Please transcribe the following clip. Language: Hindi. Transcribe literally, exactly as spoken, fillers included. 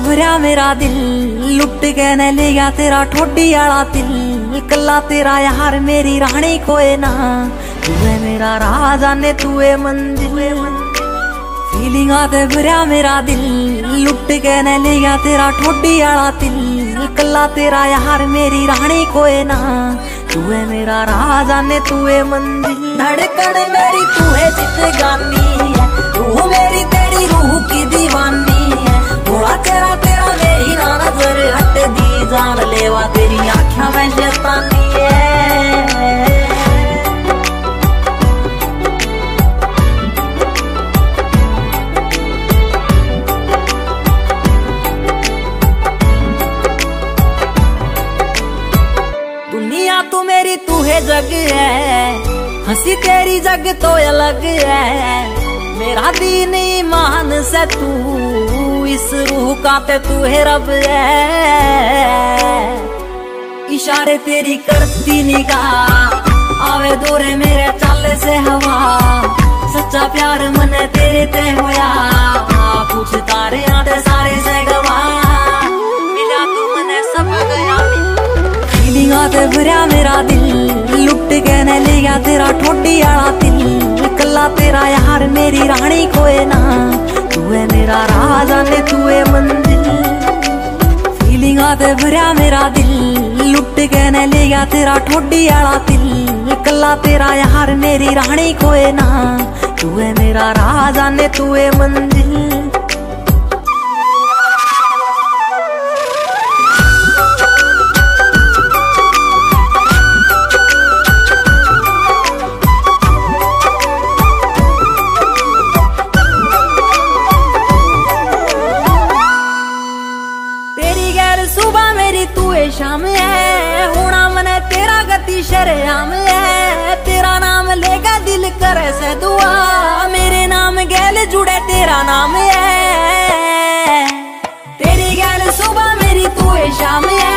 भरिया मेरा दिल, लुट के न ले गया तेरा ठोडी आला दिल। कला तेरा यार मेरी रानी कोई ना, तू है मेरा राजा ने तू है मंजिल। फीलिंग आते भरिया मेरा दिल, लुट के न ले गया तेरा ठोडी आला दिल। कला तेरा यार मेरी रानी कोई ना, तू है मेरा राजा ने तू है मंजिल। धड़कन मेरी तू है जिंदगानी है, तू मेरी तेरी रूह की दीवानी है। थोड़ा तेरा तेरा मेरी ना नजर हट दी, जान लेवा तेरी आँखों में शैतानी है। दुनिया तू मेरी तू है जग है, हंसी तेरी जग तो अलग है। मेरा दीन ईमान से तू, इस रूह का ते तू है रब है। इशारे तेरी करती निगाह, आवे दौरे मेरे चाले से हवा। सच्चा प्यार मन तेरे ते होया, पूछ तारे आते सारे से गवा। मिला तू मने सब गया, फीलिंग आते भरिया मेरा दिल, लुट के न ले गया तेरा ठोडी आला दिल। कला तेरा यार मेरी रानी कोई ना, तू है मेरा राजा ने तू है मंजिल। फीलिंग आते भरिया मेरा दिल, लुट के न ले गया तेरा ठोडी आला दिल। कला तेरा यार मेरी रानी कोई ना, तू है मेरा राजा ने तू है मंजिल। सुबह मेरी तू है शाम है, होना मने तेरा गति शरेआम है। तेरा नाम लेगा दिल करे से दुआ, मेरे नाम गैल जुड़े तेरा नाम है। तेरी गैल सुबह मेरी तू है शाम है,